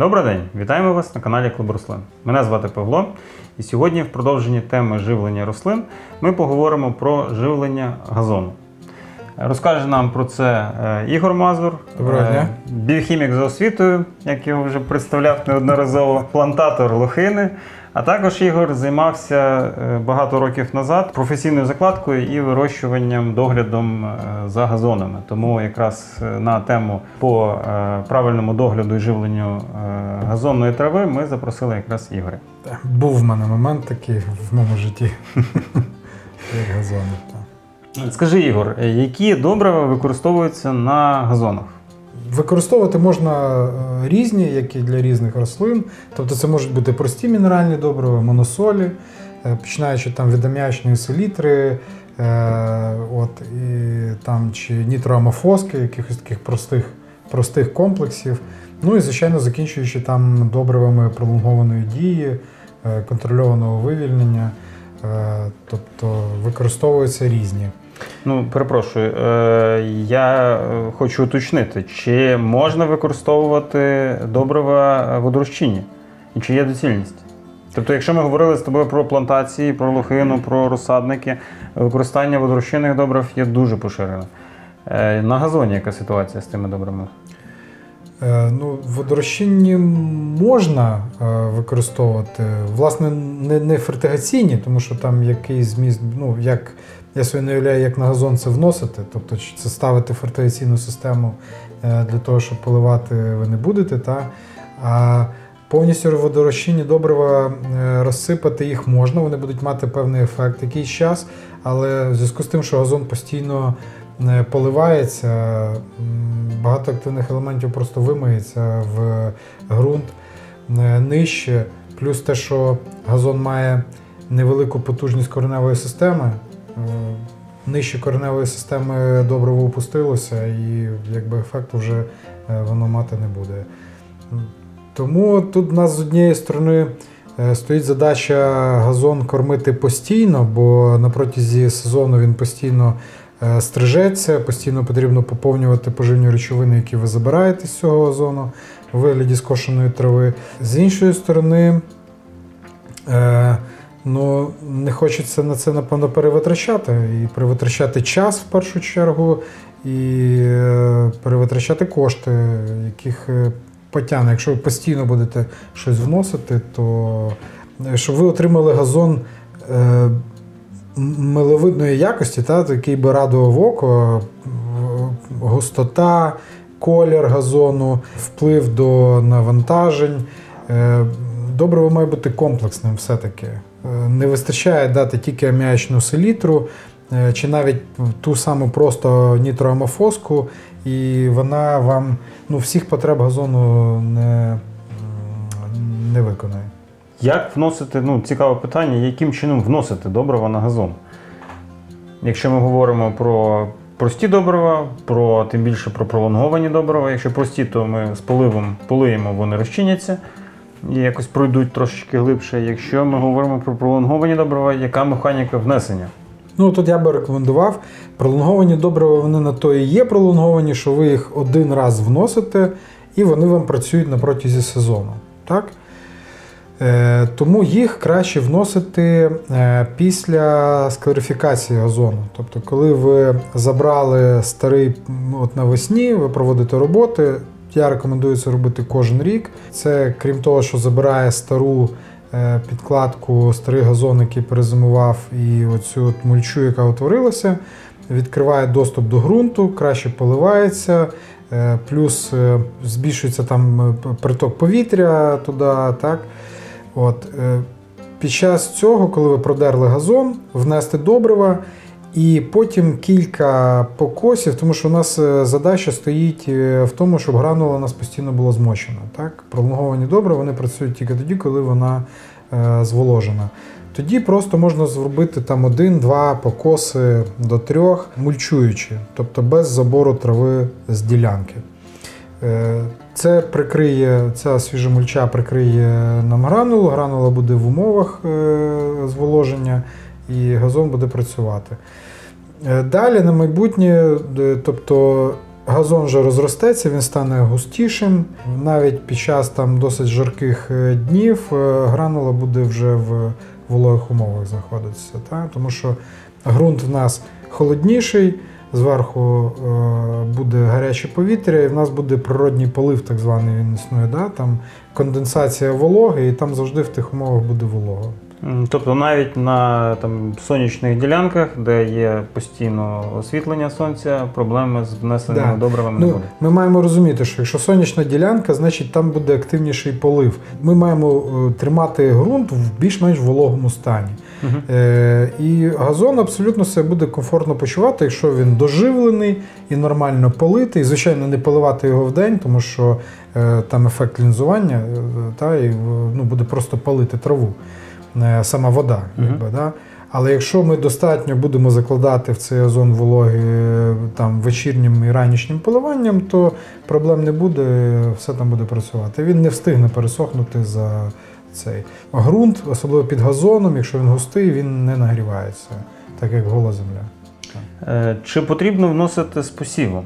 Добрий день! Вітаємо вас на каналі Клуб Рослин. Мене звати Павло, і сьогодні в продовженні теми живлення рослин ми поговоримо про живлення газону. Розкаже нам про це Ігор Мазур, біохімік за освітою, як його вже представляв неодноразово, плантатор лохини. А також Ігор займався багато років назад професійною закладкою і вирощуванням, доглядом за газонами. Тому якраз на тему по правильному догляду і живленню газонної трави ми запросили якраз Ігоря. Був в мене момент такий в моєму житті, як газони. Скажи, Ігор, які добрива використовуються на газонах? Використовувати можна різні, як і для різних рослин. Тобто це можуть бути прості мінеральні добрива, моносолі, починаючи там від аміачної селітри, чи нітроамофоски, якихось таких простих комплексів. Ну і, звичайно, закінчуючи там добривами пролонгованої дії, контрольованого вивільнення. Тобто використовуються різні. Перепрошую, я хочу уточнити, чи можна використовувати добрива водорозчинні? І чи є доцільність? Тобто, якщо ми говорили з тобою про плантації, про лохину, про розсадники, використання водорозчинних добрив є дуже поширене. На газоні яка ситуація з тими добривами? Водорозчинні можна використовувати. Власне, не фертигаційні, тому що там якийсь зміст, як я собі не уявляю, як на газон це вносити, тобто це ставити фертигаційну систему для того, щоб поливати ви не будете. А повністю водорозчинні добрива розсипати їх можна, вони будуть мати певний ефект якийсь час, але в зв'язку з тим, що газон постійно поливається, багато активних елементів просто вимиється в ґрунт нижче, плюс те, що газон має невелику потужність кореневої системи, нижче кореневої системи добриво опустилося і ефекту вже воно мати не буде. Тому тут у нас з однієї сторони стоїть задача газон кормити постійно, бо на протязі сезону він постійно стрижеться, постійно потрібно поповнювати поживні речовини, які ви забираєте з цього газону у вигляді скошеної трави. З іншої сторони, не хочеться на це, напевно, перевитрачати. І перевитрачати час в першу чергу, і перевитрачати кошти, яких потягне. Якщо ви постійно будете щось вносити, то щоб ви отримали газон миловидної якості, який би радував око, густота, колір газону, вплив до навантажень. Добриво має бути комплексним все-таки. Не вистачає дати тільки аміачну селітру, чи навіть ту саму просто нітроамофоску, і вона вам всіх потреб газону не виконає. Як вносити, цікаве питання, яким чином вносити добрива на газон? Якщо ми говоримо про прості добрива, тим більше про пролонговані добрива. Якщо прості, то ми з поливом полиємо, вони розчиняться і якось пройдуть трошечки глибше. Якщо ми говоримо про пролонговані добрива, яка механіка внесення? Тут я би рекомендував. Пролонговані добрива, вони на то і є пролонговані, що ви їх один раз вносите, і вони вам працюють на протязі сезону. Так? Тому їх краще вносити після склерифікації газону. Тобто, коли ви забрали старий навесні, ви проводите роботи, я рекомендую це робити кожен рік. Це, крім того, що забирає стару підкладку, старий газон, який перезимував, і оцю мульчу, яка утворилася, відкриває доступ до ґрунту, краще поливається, плюс збільшується там приток повітря туди, так? Під час цього, коли ви продерли газон, внести добрива і потім кілька покосів, тому що у нас задача стоїть в тому, щоб гранула у нас постійно була змочена. Так? Пролонговані добрива, вони працюють тільки тоді, коли вона зволожена. Тоді просто можна зробити там 1-2 покоси до 3, мульчуючи, тобто без забору трави з ділянки. Це прикриє, ця свіжа мульча прикриє нам гранулу, гранула буде в умовах зволоження і газон буде працювати. Далі на майбутнє, тобто газон вже розростеться, він стане густішим. Навіть під час там досить жарких днів гранула буде вже в вологих умовах знаходитися. Та? Тому що ґрунт в нас холодніший, зверху буде гаряче повітря, і в нас буде природній полив, так званий він існує. Да? Там конденсація вологи, і там завжди в тих умовах буде волога. Тобто навіть на сонячних ділянках, де є постійно освітлення сонця, проблеми з внесеними добривами не буде? Ми маємо розуміти, що якщо сонячна ділянка, значить там буде активніший полив. Ми маємо тримати ґрунт в більш-менш вологому стані. І газон абсолютно себе буде комфортно почувати, якщо він доживлений і нормально политий. Звичайно, не поливати його вдень, тому що там ефект лінзування, і буде просто палити траву. Сама вода. Да? Але якщо ми достатньо будемо закладати в цей газон вологи вечірнім і ранішнім поливанням, то проблем не буде, все там буде працювати. Він не встигне пересохнути за цей. Ґрунт, особливо під газоном, якщо він густий, він не нагрівається, так як гола земля. Чи потрібно вносити з посівом?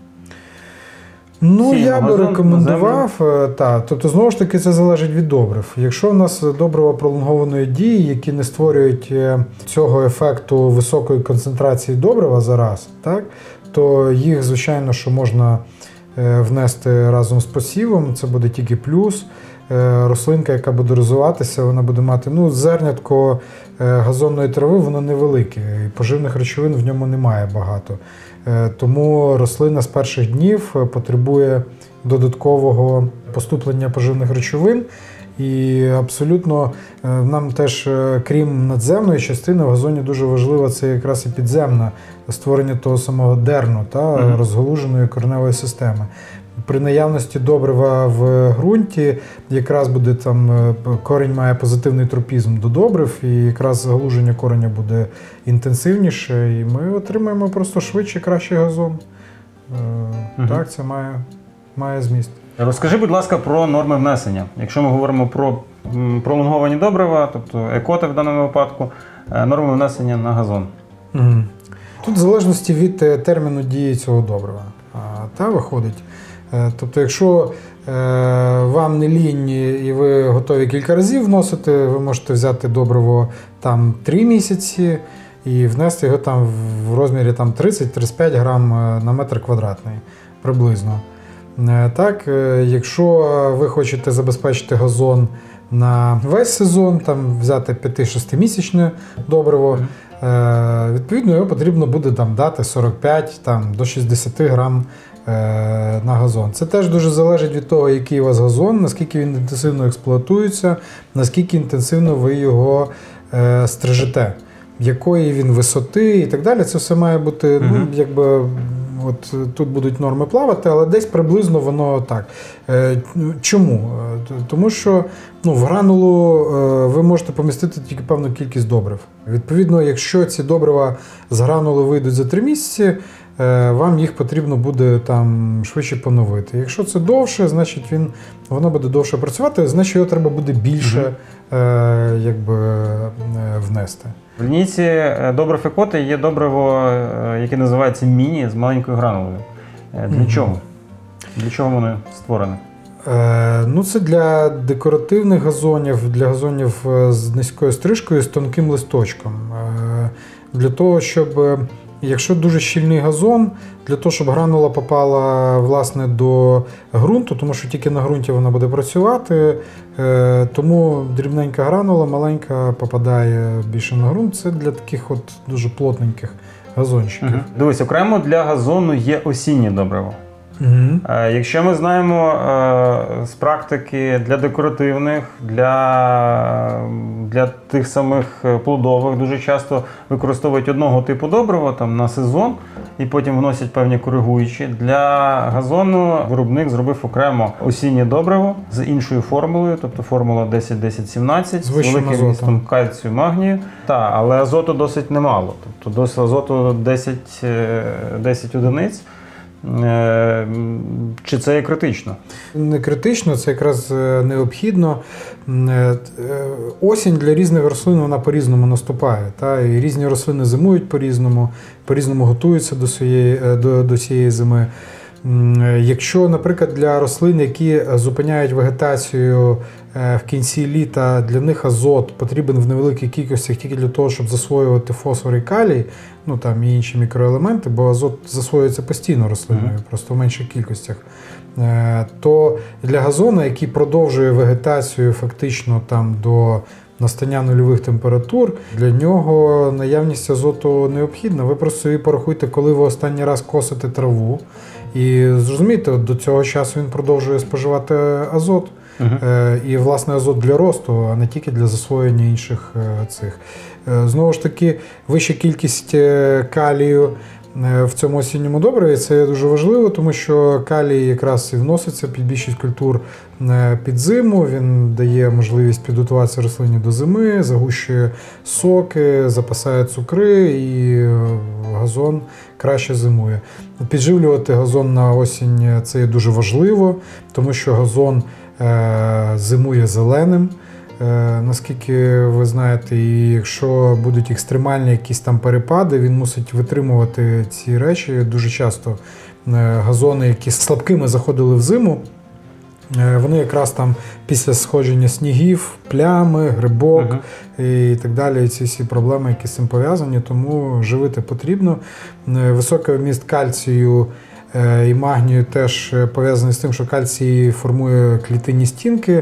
Я би рекомендував, тобто, знову ж таки, це залежить від добрив. Якщо в нас добрива пролонгованої дії, які не створюють цього ефекту високої концентрації добрива зараз, то їх, звичайно, що можна внести разом з посівом, це буде тільки плюс. Рослинка, яка буде розвиватися, вона буде мати, зернятко газонної трави, воно невелике, і поживних речовин в ньому немає багато. Тому рослина з перших днів потребує додаткового поступлення поживних речовин. І абсолютно нам теж, крім надземної частини, в газоні дуже важливо це якраз і підземне створення того самого дерну, розгалуженої кореневої системи. При наявності добрива в ґрунті якраз буде корінь має позитивний тропізм до добрив, і якраз галуження кореня буде інтенсивніше, і ми отримаємо просто швидше, кращий газон. Так, це має зміст. Розкажи, будь ласка, про норми внесення. Якщо ми говоримо про пролонговані добрива, тобто екоти в даному випадку, норми внесення на газон. Тут в залежності від терміну дії цього добрива. Виходить. Тобто, якщо вам не лінь і ви готові кілька разів вносити, ви можете взяти добриво 3 місяці і внести його в розмірі 30-35 грам на метр квадратний приблизно. Так, якщо ви хочете забезпечити газон на весь сезон, взяти 5-6-місячне добриво, відповідно його потрібно буде дати 45 до 60 грам на газон. Це теж дуже залежить від того, який у вас газон, наскільки він інтенсивно експлуатується, наскільки інтенсивно ви його стрижете, якої він висоти і так далі. Це все має бути, тут будуть норми плавати, але десь приблизно воно так. Чому? Тому що в гранулу ви можете помістити тільки певну кількість добрив. Відповідно, якщо ці добрива з гранули вийдуть за 3 місяці, вам їх потрібно буде швидше поновити. Якщо це довше, значить воно буде довше працювати, значить його треба буде більше внести. В лінійці добрив екоти є добриво, яке називається міні з маленькою гранулою. Для чого? Для чого воно створене? Це для декоративних газонів, для газонів з низькою стрижкою, з тонким листочком. Для того, щоб, якщо дуже щільний газон, для того, щоб гранула попала, власне, до ґрунту, тому що тільки на ґрунті вона буде працювати, тому дрібненька гранула, маленька, попадає більше на ґрунт. Це для таких дуже плотненьких газончиків. Дивись, окремо для газону є осіннє добриво. Якщо ми знаємо з практики для декоративних, для тих самих плодових, дуже часто використовують одного типу добрива на сезон і потім вносять певні коригуючі. Для газону виробник зробив окремо осіннє добриво з іншою формулою, тобто формула 10-10-17 з великим вмістом кальцію, магнію. Але азоту досить немало, тобто до азоту 10 одиниць. Чи це є критично? Не критично, це якраз необхідно. Осінь для різних рослин вона по-різному наступає. І різні рослини зимують по-різному готуються до цієї зими. Якщо, наприклад, для рослин, які зупиняють вегетацію в кінці літа, для них азот потрібен в невеликих кількостях тільки для того, щоб засвоювати фосфор і калій, ну там і інші мікроелементи, бо азот засвоюється постійно рослиною, просто в менших кількостях, то для газону, який продовжує вегетацію фактично там до настання нульових температур, для нього наявність азоту необхідна. Ви просто собі порахуйте, коли ви останній раз косите траву, і зрозумійте, до цього часу він продовжує споживати азот. І, власне, азот для росту, а не тільки для засвоєння інших цих. Знову ж таки, вища кількість калію в цьому осінньому добриві – це дуже важливо, тому що калій якраз і вноситься під більшість культур під зиму, він дає можливість підготуватися рослині до зими, загущує соки, запасає цукри і газон краще зимує. Підживлювати газон на осінь – це є дуже важливо, тому що газон зимує зеленим, наскільки ви знаєте, і якщо будуть екстремальні якісь там перепади, він мусить витримувати ці речі. Дуже часто газони, які слабкими заходили в зиму, вони якраз там після сходження снігів, плями, грибок і так далі, і ці всі проблеми, які з цим пов'язані, тому живити потрібно. Високий вміст кальцію і магнію теж пов'язаний з тим, що кальцій формує клітинні стінки,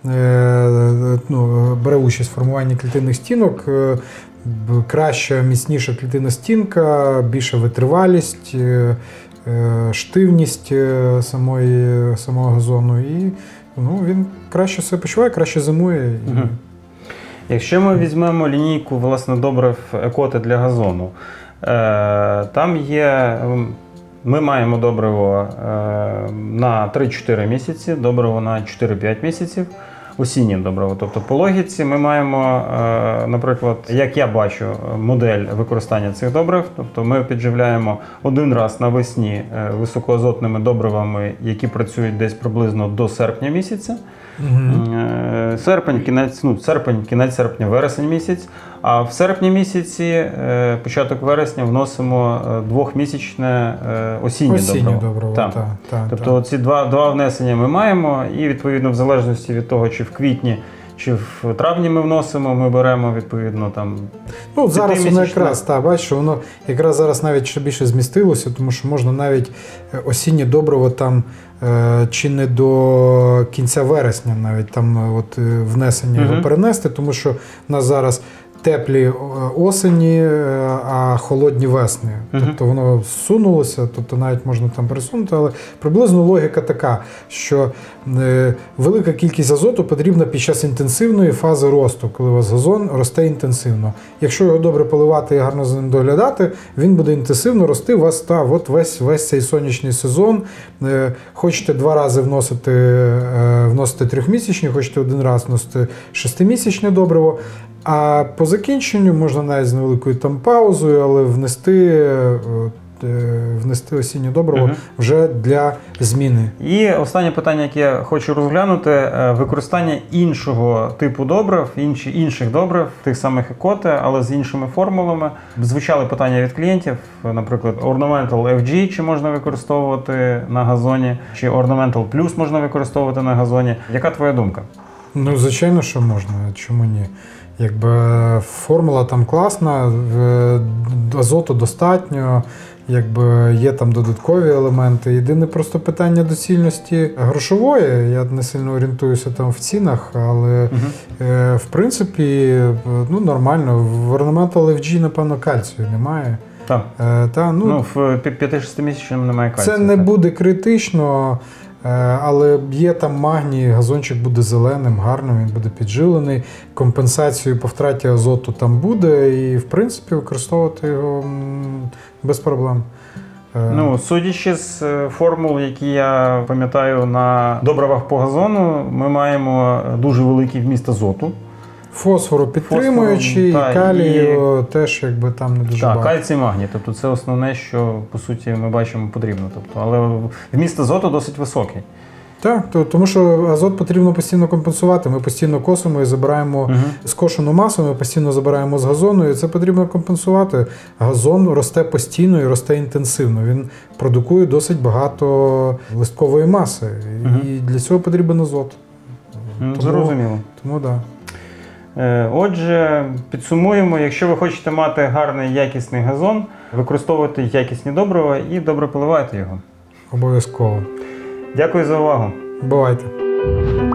бере участь в формуванні клітинних стінок, краща, міцніша клітинна стінка, більша витривалість, штивність самого газону, і він краще себе почуває, краще зимує. Якщо ми візьмемо лінійку, власне, добрив екоти для газону, там є... Ми маємо добриво на 3-4 місяці, добриво на 4-5 місяців, осіннє добриво. Тобто по логіці ми маємо, наприклад, як я бачу, модель використання цих добрив. Тобто ми підживляємо один раз навесні високоазотними добривами, які працюють десь приблизно до серпня місяця. Серпень, кінець серпня, вересень місяць. А в серпні місяці, початок вересня, вносимо двохмісячне осіннє добриво. Тобто ці два внесення ми маємо, і відповідно в залежності від того, чи в квітні, чи в травні ми вносимо, ми беремо відповідно там. Зараз воно якраз, бачиш, воно якраз зараз навіть ще більше змістилося, тому що можна навіть осіннє добриво там чи не до кінця вересня навіть там внесення його перенести, тому що в нас зараз теплі осені, а холодні весни. Тобто воно зсунулося, тобто навіть можна там пересунути, але приблизно логіка така, що велика кількість азоту потрібна під час інтенсивної фази росту, коли у вас газон росте інтенсивно. Якщо його добре поливати і гарно за ним доглядати, він буде інтенсивно рости у вас весь цей сонячний сезон. Хочете 2 рази вносити 3-місячні, хочете 1 раз вносити 6-місячне добриво. А по закінченню можна навіть з невеликою там паузою, але внести осіннє добриво вже для зміни. І останнє питання, яке я хочу розглянути, використання іншого типу добрив, інших добрив, тих самих екоти, але з іншими формулами. Звучали питання від клієнтів, наприклад, Ornamental FG чи можна використовувати на газоні, чи Ornamental Plus можна використовувати на газоні. Яка твоя думка? Звичайно, що можна, чому ні? Формула там класна, азоту достатньо, є там додаткові елементи. Єдине просто питання доцільності грошової. Я не сильно орієнтуюся там в цінах, але в принципі нормально. В Ornamental FG, напевно, кальцію немає. Так. В 5-6-місячному немає кальцію. Це не буде критично. Але є там магній, газончик буде зеленим, гарним, він буде підживлений, компенсацію по втраті азоту там буде, і в принципі використовувати його без проблем. Судячи з формул, які я пам'ятаю на добривах по газону, ми маємо дуже великий вміст азоту. Фосфору підтримуючий, калію теж там не дуже багато. Кальцій, магній. Тобто це основне, що по суті ми бачимо потрібно. Але вміст азоту досить високий. Так, тому що азот потрібно постійно компенсувати. Ми постійно косимо і забираємо скошену масу, ми постійно забираємо з газону, і це потрібно компенсувати. Газон росте постійно і росте інтенсивно. Він продукує досить багато листкової маси. І для цього потрібен азот. Зрозуміло. Тому так. Отже, підсумуємо, якщо ви хочете мати гарний якісний газон, використовуйте якісні добрива і добре поливайте його. Обов'язково. Дякую за увагу. Бувайте.